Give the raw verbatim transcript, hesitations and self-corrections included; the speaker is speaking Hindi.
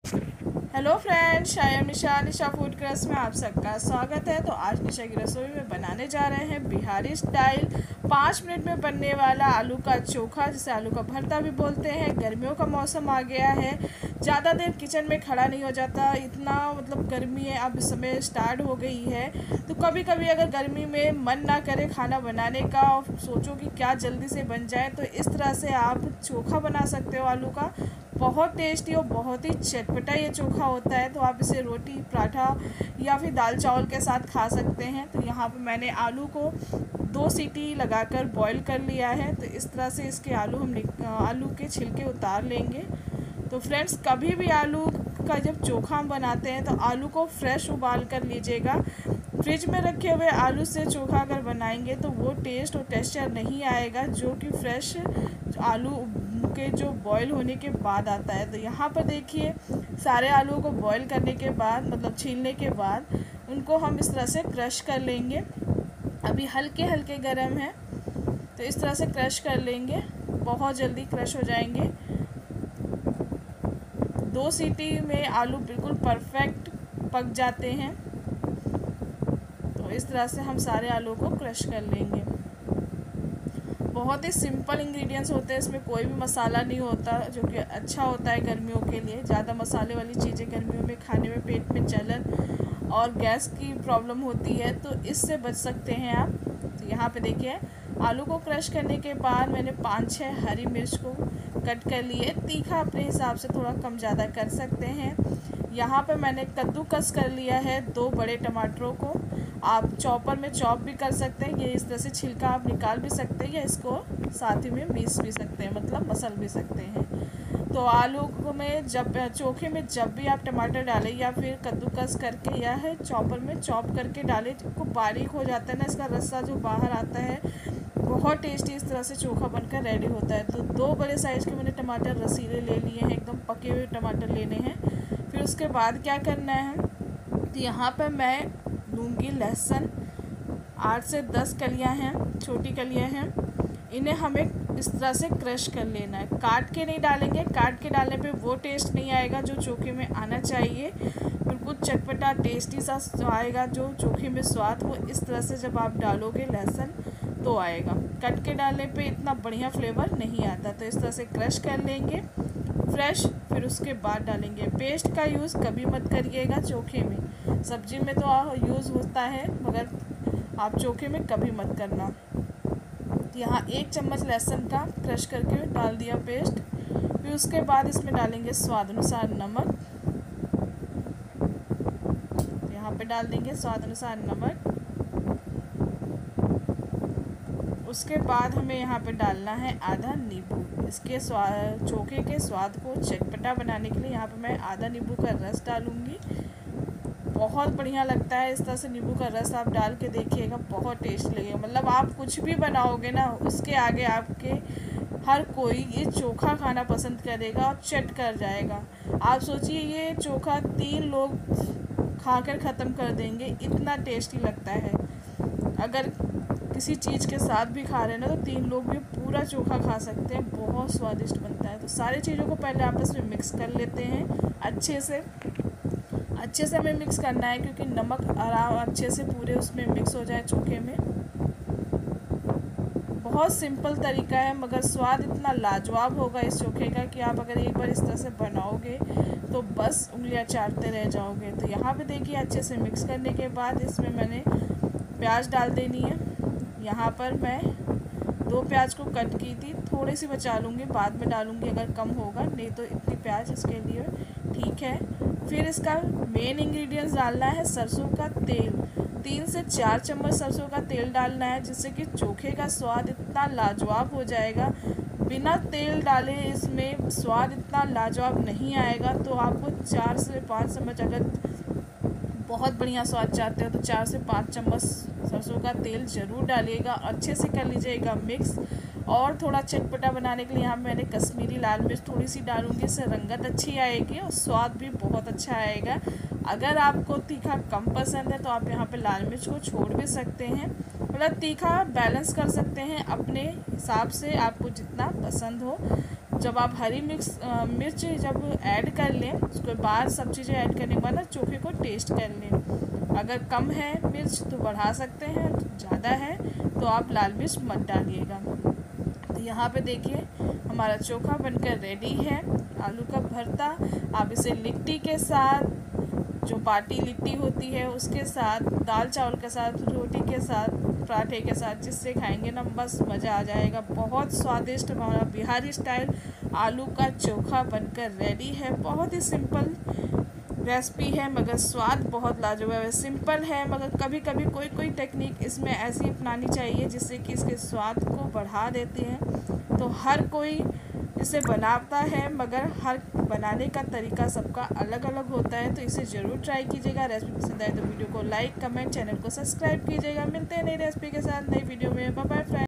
Hello friends, I am Nisha. Nisha food crust में आप सबका स्वागत है। तो आज निशा की रसोई में बनाने जा रहे हैं बिहारी स्टाइल पाँच मिनट में बनने वाला आलू का चोखा, जिसे आलू का भरता भी बोलते हैं। गर्मियों का मौसम आ गया है, ज़्यादा देर किचन में खड़ा नहीं हो जाता, इतना मतलब गर्मी है अब इस समय स्टार्ट हो गई है। तो कभी कभी अगर गर्मी में मन ना करे खाना बनाने का और सोचो कि क्या जल्दी से बन जाए, तो इस तरह से आप चोखा बना सकते हो आलू का। बहुत टेस्टी और बहुत ही चटपटा ये चोखा होता है। तो आप इसे रोटी, पराठा या फिर दाल चावल के साथ खा सकते हैं। तो यहाँ पे मैंने आलू को दो सीटी लगाकर बॉईल कर लिया है। तो इस तरह से इसके आलू हम आलू के छिलके उतार लेंगे। तो फ्रेंड्स, कभी भी आलू का जब चोखा हम बनाते हैं तो आलू को फ्रेश उबाल कर लीजिएगा। फ्रिज में रखे हुए आलू से चोखा अगर बनाएंगे तो वो टेस्ट और टेक्सचर नहीं आएगा जो कि फ्रेश आलू के जो बॉईल होने के बाद आता है। तो यहाँ पर देखिए, सारे आलू को बॉईल करने के बाद मतलब छीलने के बाद उनको हम इस तरह से क्रश कर लेंगे। अभी हल्के हल्के गर्म है, तो इस तरह से क्रश कर लेंगे, बहुत जल्दी क्रश हो जाएंगे। दो सीटी में आलू बिल्कुल परफेक्ट पक जाते हैं। तो इस तरह से हम सारे आलू को क्रश कर लेंगे। बहुत ही सिंपल इंग्रेडिएंट्स होते हैं, इसमें कोई भी मसाला नहीं होता, जो कि अच्छा होता है गर्मियों के लिए। ज़्यादा मसाले वाली चीज़ें गर्मियों में खाने में पेट में जलन और गैस की प्रॉब्लम होती है, तो इससे बच सकते हैं आप। तो यहाँ पे देखिए, आलू को क्रश करने के बाद मैंने पाँच छः हरी मिर्च को कट कर लिए। तीखा अपने हिसाब से थोड़ा कम ज़्यादा कर सकते हैं। यहाँ पे मैंने कद्दूकस कर लिया है दो बड़े टमाटरों को। आप चॉपर में चॉप भी कर सकते हैं, ये इस तरह से छिलका आप निकाल भी सकते हैं, या इसको साथ ही में पीस भी सकते हैं, मतलब मसल भी सकते हैं। तो आलू को में जब चोखे में जब भी आप टमाटर डालें या फिर कद्दूकस करके या है चॉपर में चॉप करके डालें, को बारीक हो जाता है ना, इसका रस्सा जो बाहर आता है, बहुत टेस्टी इस तरह से चोखा बनकर रेडी होता है। तो दो बड़े साइज़ के मैंने टमाटर रसीले ले लिए हैं, एकदम पके हुए टमाटर लेने हैं। फिर उसके बाद क्या करना है, तो यहाँ पर मैं लूँगी लहसुन, आठ से दस कलियाँ हैं, छोटी कलियाँ हैं। इन्हें हमें इस तरह से क्रश कर लेना है, काट के नहीं डालेंगे। काट के डालने पे वो टेस्ट नहीं आएगा जो चोखे में आना चाहिए। बिल्कुल चटपटा टेस्टी सा आएगा जो चोखे में स्वाद, वो इस तरह से जब आप डालोगे लहसुन तो आएगा। कट के डालने पे इतना बढ़िया फ्लेवर नहीं आता। तो इस तरह से क्रश कर लेंगे फ्रेश। फिर उसके बाद डालेंगे। पेस्ट का यूज़ कभी मत करिएगा चोखे में, सब्जी में तो यूज़ होता है, मगर आप चोखे में कभी मत करना। यहाँ एक चम्मच लहसुन का क्रश करके डाल दिया पेस्ट। फिर उसके बाद इसमें डालेंगे स्वाद अनुसार नमक। यहाँ पे डाल देंगे स्वाद अनुसार नमक। उसके बाद हमें यहाँ पे डालना है आधा नींबू। इसके स्वाद चोखे के स्वाद को चटपटा बनाने के लिए यहाँ पे मैं आधा नींबू का रस डालूँगी। बहुत बढ़िया लगता है इस तरह से नींबू का रस आप डाल के देखिएगा, बहुत टेस्ट लगेगा। मतलब आप कुछ भी बनाओगे ना, उसके आगे आपके हर कोई ये चोखा खाना पसंद करेगा और चट कर जाएगा। आप सोचिए, ये चोखा तीन लोग खाकर ख़त्म कर देंगे, इतना टेस्टी लगता है। अगर किसी चीज़ के साथ भी खा रहे हैं ना, तो तीन लोग भी पूरा चोखा खा सकते हैं, बहुत स्वादिष्ट बनता है। तो सारी चीज़ों को पहले आपस में मिक्स कर लेते हैं अच्छे से। अच्छे से हमें मिक्स करना है, क्योंकि नमक आराम अच्छे से पूरे उसमें मिक्स हो जाए चोखे में। बहुत सिंपल तरीका है, मगर स्वाद इतना लाजवाब होगा इस चोखे का कि आप अगर एक बार इस तरह से बनाओगे तो बस उंगलियां चाटते रह जाओगे। तो यहाँ पे देखिए, अच्छे से मिक्स करने के बाद इसमें मैंने प्याज डाल देनी है। यहाँ पर मैं दो प्याज को कट की थी, थोड़ी सी बचा लूँगी, बाद में डालूँगी अगर कम होगा, नहीं तो इतनी प्याज इसके लिए ठीक है। फिर इसका मेन इंग्रेडिएंट्स डालना है सरसों का तेल। तीन से चार चम्मच सरसों का तेल डालना है, जिससे कि चोखे का स्वाद इतना लाजवाब हो जाएगा। बिना तेल डाले इसमें स्वाद इतना लाजवाब नहीं आएगा। तो आपको चार से पाँच चम्मच, अगर बहुत बढ़िया स्वाद चाहते हो तो चार से पाँच चम्मच सरसों का तेल ज़रूर डालिएगा। अच्छे से कर लीजिएगा मिक्स। और थोड़ा चटपटा बनाने के लिए यहाँ मैंने कश्मीरी लाल मिर्च थोड़ी सी डालूँगी, इससे रंगत अच्छी आएगी और स्वाद भी बहुत अच्छा आएगा। अगर आपको तीखा कम पसंद है तो आप यहाँ पे लाल मिर्च को छोड़ भी सकते हैं, मतलब तीखा बैलेंस कर सकते हैं अपने हिसाब से, आपको जितना पसंद हो। जब आप हरी मिक्स मिर्च जब ऐड कर लें, उसके बाद सब चीज़ें ऐड करने के बाद ना चोखे को टेस्ट कर लें। अगर कम है मिर्च तो बढ़ा सकते हैं, ज़्यादा है तो आप लाल मिर्च मत डालिएगा। तो यहाँ पे देखिए हमारा चोखा बनकर रेडी है, आलू का भरता। आप इसे लिट्टी के साथ, जो बाटी लिट्टी होती है उसके साथ, दाल चावल के साथ, रोटी के साथ, पराठे के साथ, जिससे खाएंगे ना बस मज़ा आ जाएगा। बहुत स्वादिष्ट हमारा बिहारी स्टाइल आलू का चोखा बनकर रेडी है। बहुत ही सिंपल रेसिपी है मगर स्वाद बहुत लाजवाब है। सिंपल है मगर कभी कभी कोई कोई टेक्निक इसमें ऐसी अपनानी चाहिए जिससे कि इसके स्वाद को बढ़ा देती है। तो हर कोई इसे बनाता है मगर हर बनाने का तरीका सबका अलग अलग होता है। तो इसे ज़रूर ट्राई कीजिएगा। रेसिपी पसंद आए तो वीडियो को लाइक, कमेंट, चैनल को सब्सक्राइब कीजिएगा। मिलते हैं नई रेसिपी के साथ नई वीडियो में। Bye bye friends.